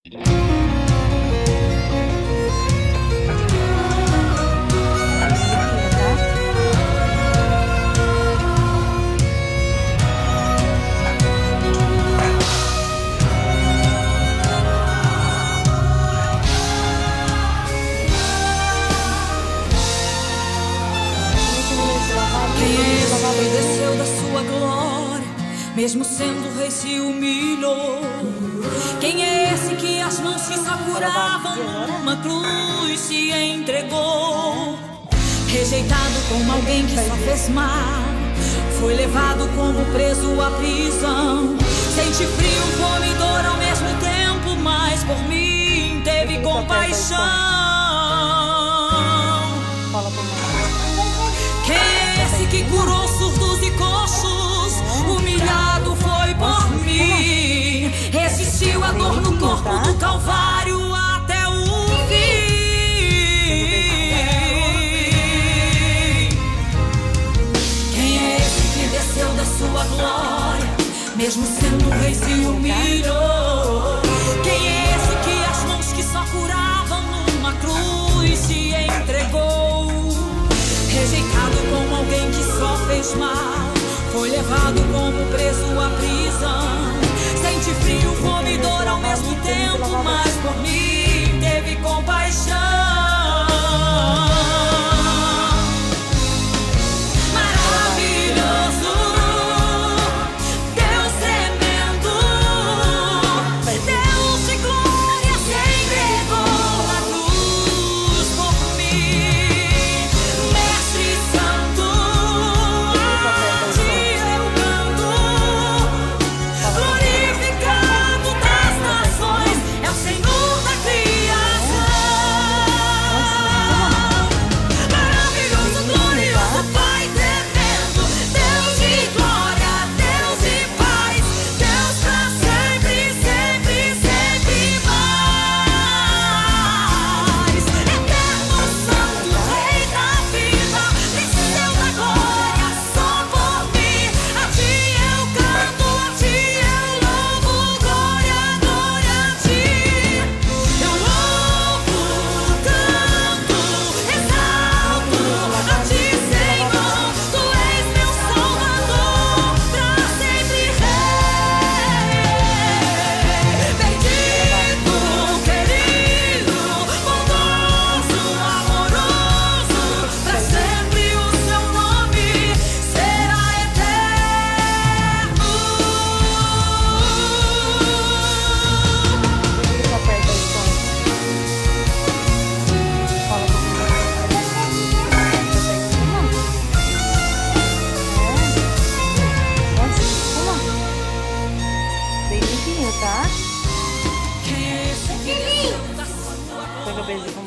Desceu da sua glória, mesmo sendo rei se humilhou. Quem é esse que as mãos que só curavam numa cruz se entregou? Rejeitado como alguém que só fez mal, foi levado como preso à prisão. Sente frio, fome e dor ao mesmo tempo, mas por mim teve compaixão. Quem é esse que curou surdos e coxos? Humilhado foi por mim, resistiu à dor no corpo do Calvário até o fim. Quem é esse que desceu da sua glória, mesmo sendo rei se humilhou? Quem é esse que as mãos que só curavam numa cruz se entregou? Rejeitado como alguém que só fez mal, foi levado como preso à prisão. Sente frio, fome e dor ao mesmo tempo, mas por mim teve compaixão. Pega beijo.